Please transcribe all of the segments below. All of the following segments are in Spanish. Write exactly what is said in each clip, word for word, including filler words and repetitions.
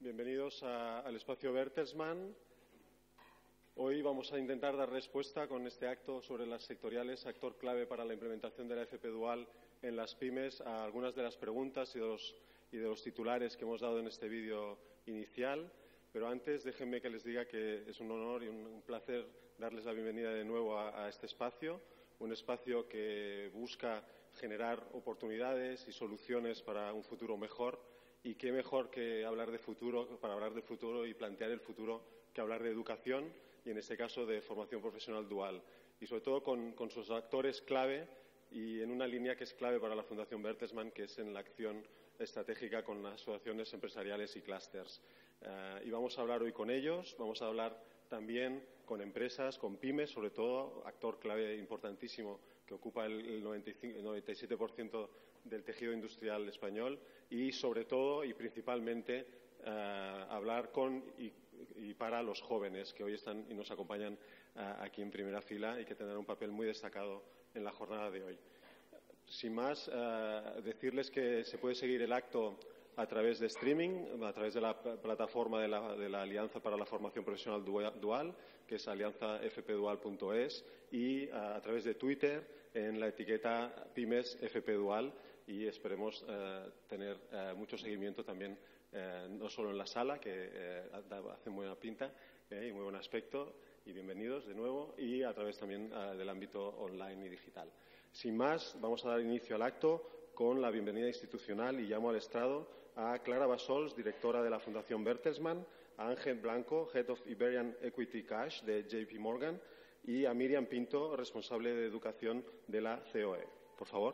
Bienvenidos a, al espacio Bertelsmann. Hoy vamos a intentar dar respuesta con este acto sobre las sectoriales, actor clave para la implementación de la F P Dual en las pymes, a algunas de las preguntas y de los, y de los titulares que hemos dado en este vídeo inicial. Pero antes, déjenme que les diga que es un honor y un, un placer darles la bienvenida de nuevo a, a este espacio, un espacio que busca generar oportunidades y soluciones para un futuro mejor. Y qué mejor que hablar de futuro, para hablar de futuro y plantear el futuro, que hablar de educación y, en este caso, de formación profesional dual. Y, sobre todo, con, con sus actores clave y en una línea que es clave para la Fundación Bertelsmann, que es en la acción estratégica con las asociaciones empresariales y clústeres. Uh, y vamos a hablar hoy con ellos, vamos a hablar también con empresas, con pymes, sobre todo, actor clave importantísimo que ocupa el, el, noventa y cinco, el noventa y siete por ciento del tejido industrial español y, sobre todo y principalmente, uh, hablar con y, y para los jóvenes que hoy están y nos acompañan uh, aquí en primera fila y que tendrán un papel muy destacado en la jornada de hoy. Sin más, uh, decirles que se puede seguir el acto a través de streaming, a través de la plataforma de la, de la Alianza para la Formación Profesional Dual, que es alianza f p dual punto es, y a, a través de Twitter en la etiqueta Pymes F P Dual, y esperemos eh, tener eh, mucho seguimiento también, eh, no solo en la sala, que eh, hace muy buena pinta eh, y muy buen aspecto, y bienvenidos de nuevo, y a través también eh, del ámbito online y digital. Sin más, vamos a dar inicio al acto con la bienvenida institucional y llamo al estrado a Clara Bassols, directora de la Fundación Bertelsmann, a Ángel Blanco, Head of Iberian Equity Cash de J P Morgan, y a Miriam Pinto, responsable de educación de la C O E. Por favor.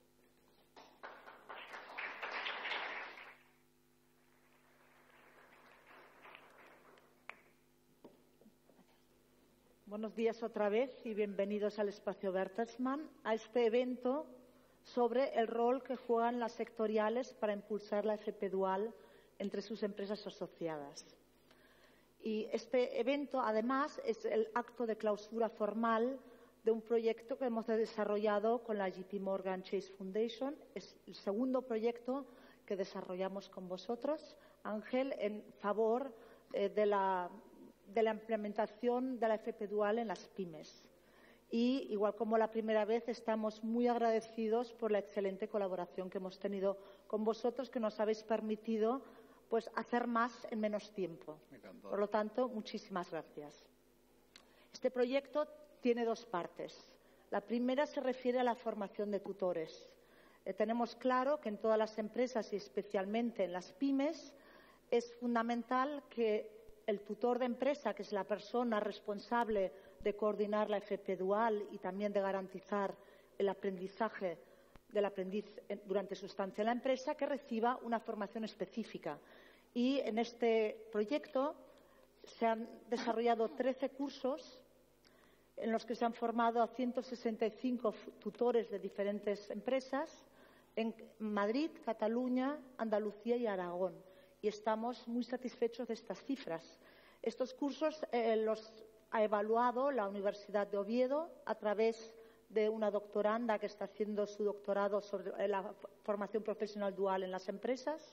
Buenos días otra vez y bienvenidos al espacio Bertelsmann, a este evento sobre el rol que juegan las sectoriales para impulsar la F P Dual entre sus empresas asociadas. Y este evento, además, es el acto de clausura formal de un proyecto que hemos desarrollado con la J P Morgan Chase Foundation. Es el segundo proyecto que desarrollamos con vosotros, Ángel, en favor eh, de, la, de la implementación de la F P Dual en las pymes. Y, igual como la primera vez, estamos muy agradecidos por la excelente colaboración que hemos tenido con vosotros, que nos habéis permitido pues, hacer más en menos tiempo. Por lo tanto, muchísimas gracias. Este proyecto tiene dos partes. La primera se refiere a la formación de tutores. Eh, tenemos claro que en todas las empresas y especialmente en las pymes es fundamental que el tutor de empresa, que es la persona responsable de coordinar la F P Dual y también de garantizar el aprendizaje del aprendiz durante su estancia en la empresa, que reciba una formación específica. Y en este proyecto se han desarrollado trece cursos en los que se han formado a ciento sesenta y cinco tutores de diferentes empresas en Madrid, Cataluña, Andalucía y Aragón. Y estamos muy satisfechos de estas cifras. Estos cursos eh, los ha evaluado la Universidad de Oviedo a través de una doctoranda que está haciendo su doctorado sobre la formación profesional dual en las empresas.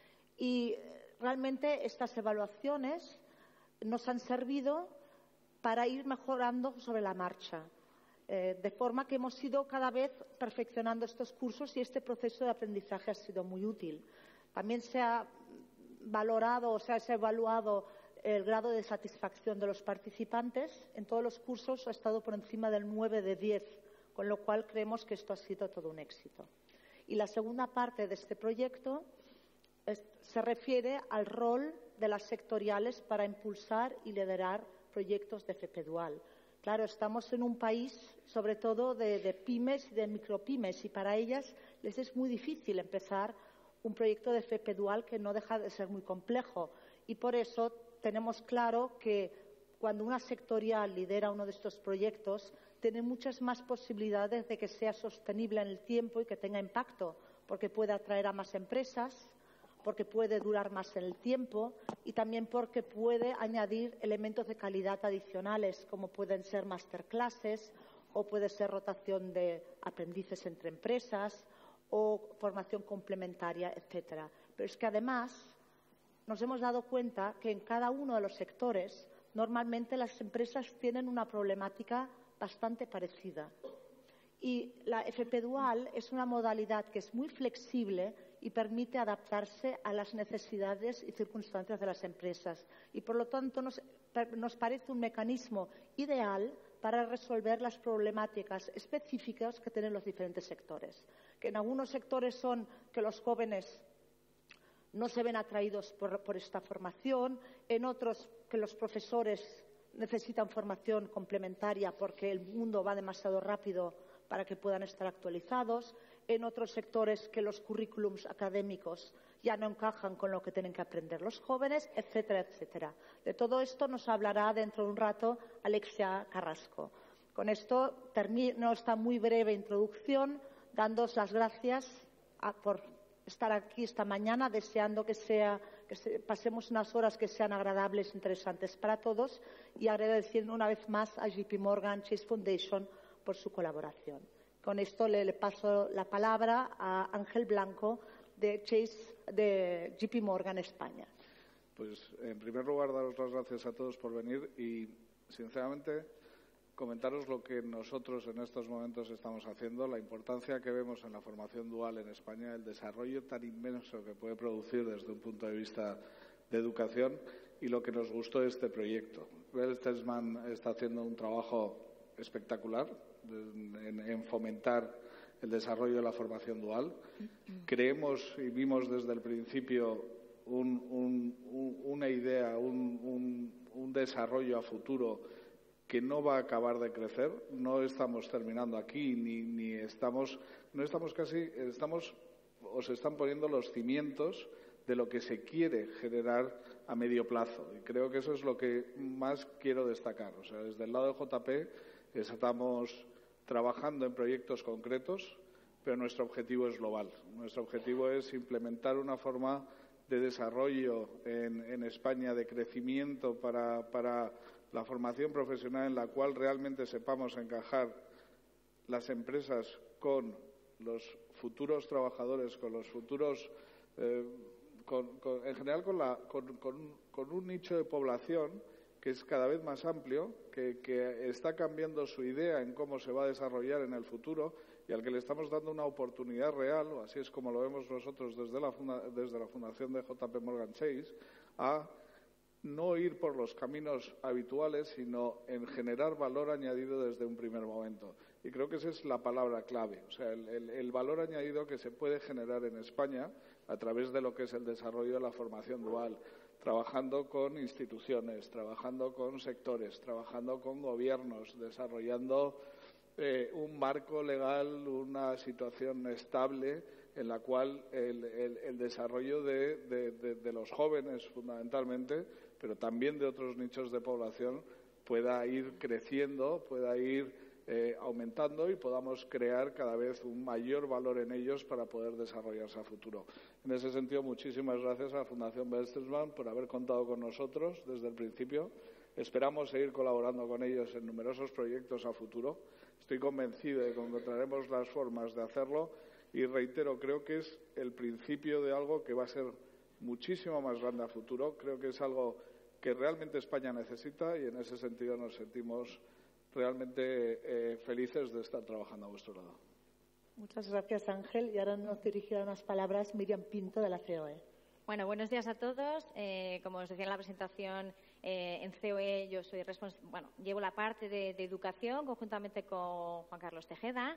Y realmente estas evaluaciones nos han servido para ir mejorando sobre la marcha, eh, de forma que hemos ido cada vez perfeccionando estos cursos y este proceso de aprendizaje ha sido muy útil. También se ha valorado, o sea, se ha evaluado el grado de satisfacción de los participantes. En todos los cursos ha estado por encima del nueve de diez, con lo cual creemos que esto ha sido todo un éxito. Y la segunda parte de este proyecto es, se refiere al rol de las sectoriales para impulsar y liderar proyectos de F P Dual. Claro, estamos en un país, sobre todo de, de pymes y de micropymes, y para ellas les es muy difícil empezar un proyecto de F P Dual que no deja de ser muy complejo. Y por eso tenemos claro que cuando una sectorial lidera uno de estos proyectos, tiene muchas más posibilidades de que sea sostenible en el tiempo y que tenga impacto, porque puede atraer a más empresas, porque puede durar más en el tiempo y también porque puede añadir elementos de calidad adicionales, como pueden ser masterclasses o puede ser rotación de aprendices entre empresas o formación complementaria, etcétera. Pero es que además nos hemos dado cuenta que en cada uno de los sectores normalmente las empresas tienen una problemática bastante parecida. Y la F P Dual es una modalidad que es muy flexible y permite adaptarse a las necesidades y circunstancias de las empresas. Y, por lo tanto, nos, nos parece un mecanismo ideal para resolver las problemáticas específicas que tienen los diferentes sectores. Que en algunos sectores son que los jóvenes no se ven atraídos por, por esta formación, en otros que los profesores necesitan formación complementaria porque el mundo va demasiado rápido para que puedan estar actualizados, en otros sectores que los currículums académicos ya no encajan con lo que tienen que aprender los jóvenes, etcétera, etcétera. De todo esto nos hablará dentro de un rato Alexia Carrasco. Con esto termino esta muy breve introducción, dándoos las gracias a, por estar aquí esta mañana, deseando que, sea, que se, pasemos unas horas que sean agradables e interesantes para todos y agradeciendo una vez más a J P Morgan Chase Foundation por su colaboración. Con esto le, le paso la palabra a Ángel Blanco de Chase, de J P Morgan España. Pues, en primer lugar, daros las gracias a todos por venir y, sinceramente, comentaros lo que nosotros en estos momentos estamos haciendo, la importancia que vemos en la formación dual en España, el desarrollo tan inmenso que puede producir desde un punto de vista de educación y lo que nos gustó de este proyecto. Bertelsmann está haciendo un trabajo espectacular en, en fomentar el desarrollo de la formación dual. Creemos y vimos desde el principio un, un, un, una idea, un, un, un desarrollo a futuro que no va a acabar de crecer. No estamos terminando aquí, ni, ni estamos, no estamos casi, estamos, o se están poniendo los cimientos de lo que se quiere generar a medio plazo. Y creo que eso es lo que más quiero destacar. O sea, desde el lado de J P estamos trabajando en proyectos concretos, pero nuestro objetivo es global. Nuestro objetivo es implementar una forma de desarrollo en, en España, de crecimiento para, para la formación profesional en la cual realmente sepamos encajar las empresas con los futuros trabajadores, con los futuros, eh, con, con, en general con, la, con, con, con un nicho de población que es cada vez más amplio, que, que está cambiando su idea en cómo se va a desarrollar en el futuro y al que le estamos dando una oportunidad real, o así es como lo vemos nosotros desde la, funda, desde la fundación de J P Morgan Chase, a no ir por los caminos habituales, sino en generar valor añadido desde un primer momento. Y creo que esa es la palabra clave, o sea, el, el, el valor añadido que se puede generar en España a través de lo que es el desarrollo de la formación dual, trabajando con instituciones, trabajando con sectores, trabajando con gobiernos, desarrollando eh, un marco legal, una situación estable en la cual el, el, el desarrollo de, de, de, de los jóvenes, fundamentalmente, pero también de otros nichos de población, pueda ir creciendo, pueda ir eh, aumentando y podamos crear cada vez un mayor valor en ellos para poder desarrollarse a futuro. En ese sentido, muchísimas gracias a la Fundación Bertelsmann por haber contado con nosotros desde el principio. Esperamos seguir colaborando con ellos en numerosos proyectos a futuro. Estoy convencido de que encontraremos las formas de hacerlo y, reitero, creo que es el principio de algo que va a ser muchísimo más grande a futuro. Creo que es algo que realmente España necesita y en ese sentido nos sentimos realmente eh, felices de estar trabajando a vuestro lado. Muchas gracias, Ángel. Y ahora nos dirigirá unas palabras Miriam Pinto, de la C O E. Bueno, buenos días a todos. Eh, como os decía en la presentación, eh, en C O E yo soy respons- bueno, llevo la parte de, de educación conjuntamente con Juan Carlos Tejeda.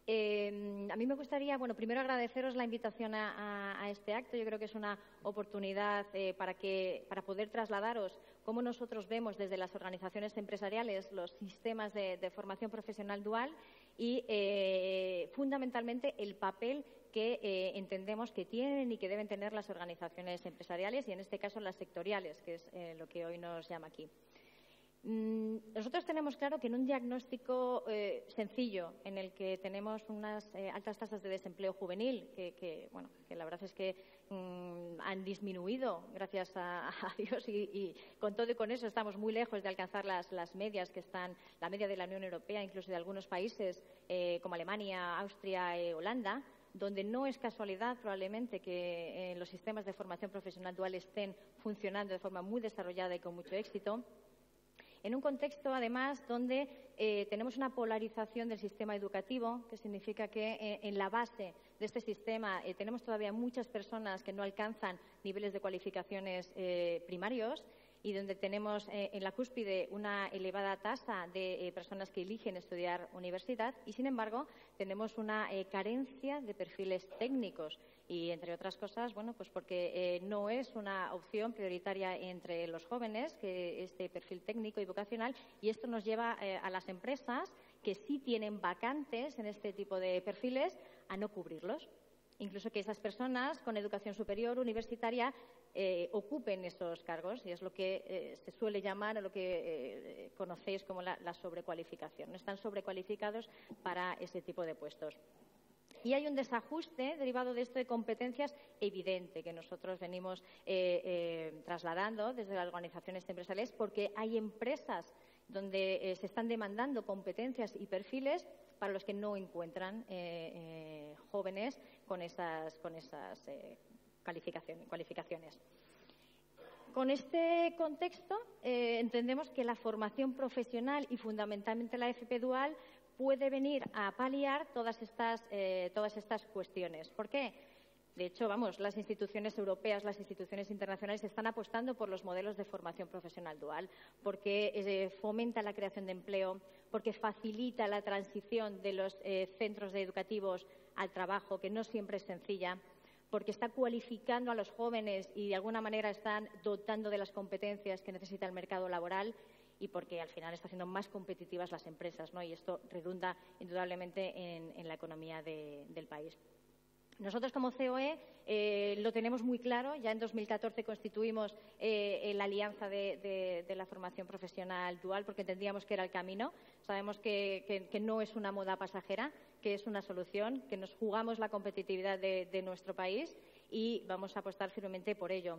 Eh, a mí me gustaría, bueno, primero agradeceros la invitación a, a, a este acto. Yo creo que es una oportunidad eh, para, que, para poder trasladaros cómo nosotros vemos desde las organizaciones empresariales los sistemas de, de formación profesional dual y, eh, fundamentalmente, el papel que eh, entendemos que tienen y que deben tener las organizaciones empresariales y, en este caso, las sectoriales, que es eh, lo que hoy nos llama aquí. Nosotros tenemos claro que en un diagnóstico eh, sencillo, en el que tenemos unas eh, altas tasas de desempleo juvenil, que, que, bueno, que la verdad es que mmm, han disminuido, gracias a, a Dios, y, y con todo y con eso estamos muy lejos de alcanzar las, las medias que están, la media de la Unión Europea, incluso de algunos países eh, como Alemania, Austria, eh, Holanda. donde no es casualidad probablemente que eh, los sistemas de formación profesional dual estén funcionando de forma muy desarrollada y con mucho éxito. En un contexto, además, donde eh, tenemos una polarización del sistema educativo, que significa que eh, en la base de este sistema eh, tenemos todavía muchas personas que no alcanzan niveles de cualificaciones eh, primarios, y donde tenemos eh, en la cúspide una elevada tasa de eh, personas que eligen estudiar universidad y, sin embargo, tenemos una eh, carencia de perfiles técnicos y, entre otras cosas, bueno, pues porque eh, no es una opción prioritaria entre los jóvenes que este perfil técnico y vocacional, y esto nos lleva eh, a las empresas que sí tienen vacantes en este tipo de perfiles a no cubrirlos. Incluso que esas personas con educación superior universitaria eh, ocupen esos cargos, y es lo que eh, se suele llamar o lo que eh, conocéis como la, la sobrecualificación. No están sobrecualificados para ese tipo de puestos. Y hay un desajuste derivado de esto de competencias evidente que nosotros venimos eh, eh, trasladando desde las organizaciones empresariales, porque hay empresas donde eh, se están demandando competencias y perfiles para los que no encuentran eh, eh, jóvenes con esas, con esas eh, calificaciones, cualificaciones. Con este contexto, eh, entendemos que la formación profesional y fundamentalmente la F P dual puede venir a paliar todas estas, eh, todas estas cuestiones. ¿Por qué? De hecho, vamos, las instituciones europeas, las instituciones internacionales están apostando por los modelos de formación profesional dual, porque eh, fomenta la creación de empleo, porque facilita la transición de los eh, centros educativos al trabajo, que no siempre es sencilla, porque está cualificando a los jóvenes y de alguna manera están dotando de las competencias que necesita el mercado laboral, y porque al final está haciendo más competitivas las empresas, ¿no? Y esto redunda indudablemente en, en la economía de, del país. Nosotros, como C O E, eh, lo tenemos muy claro. Ya en dos mil catorce constituimos eh, la Alianza de, de, de la Formación Profesional Dual, porque entendíamos que era el camino. Sabemos que, que, que no es una moda pasajera, que es una solución, que nos jugamos la competitividad de, de nuestro país y vamos a apostar firmemente por ello.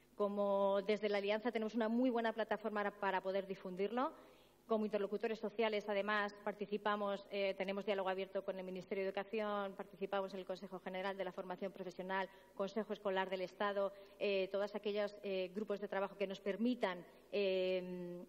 Como desde la Alianza tenemos una muy buena plataforma para poder difundirlo. Como interlocutores sociales, además, participamos, eh, tenemos diálogo abierto con el Ministerio de Educación, participamos en el Consejo General de la Formación Profesional, Consejo Escolar del Estado, eh, todos aquellos eh, grupos de trabajo que nos permitan eh,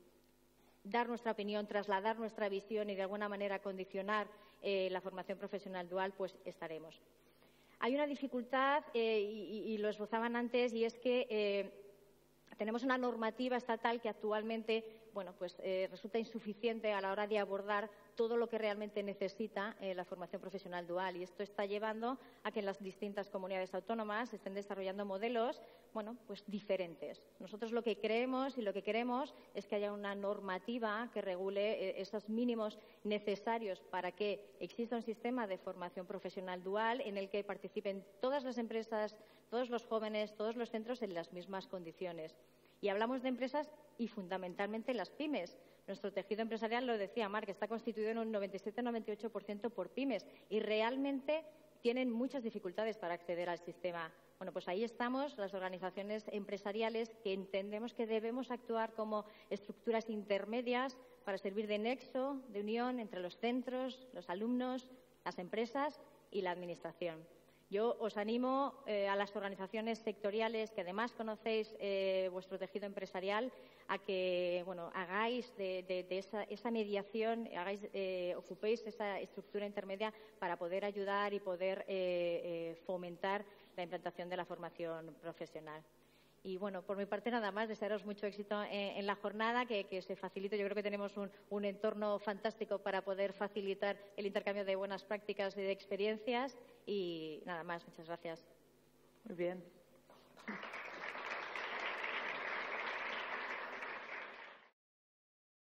dar nuestra opinión, trasladar nuestra visión y, de alguna manera, condicionar eh, la formación profesional dual, pues estaremos. Hay una dificultad, eh, y, y lo esbozaban antes, y es que eh, tenemos una normativa estatal que actualmente bueno, pues, eh, resulta insuficiente a la hora de abordar todo lo que realmente necesita eh, la formación profesional dual, y esto está llevando a que en las distintas comunidades autónomas se estén desarrollando modelos bueno, pues, diferentes. Nosotros lo que creemos y lo que queremos es que haya una normativa que regule eh, esos mínimos necesarios para que exista un sistema de formación profesional dual en el que participen todas las empresas, todos los jóvenes, todos los centros en las mismas condiciones. Y hablamos de empresas y fundamentalmente las pymes. Nuestro tejido empresarial, lo decía Marc, está constituido en un noventa y siete a noventa y ocho por ciento por pymes y realmente tienen muchas dificultades para acceder al sistema. Bueno, pues ahí estamos, las organizaciones empresariales, que entendemos que debemos actuar como estructuras intermedias para servir de nexo, de unión entre los centros, los alumnos, las empresas y la administración. Yo os animo eh, a las organizaciones sectoriales, que además conocéis eh, vuestro tejido empresarial, a que bueno, hagáis de, de, de esa, esa mediación, hagáis, eh, ocupéis esa estructura intermedia para poder ayudar y poder eh, eh, fomentar la implantación de la formación profesional. Y bueno, por mi parte nada más, desearos mucho éxito en, en la jornada, que, que se facilite. Yo creo que tenemos un, un entorno fantástico para poder facilitar el intercambio de buenas prácticas y de experiencias. Y nada más, muchas gracias. Muy bien.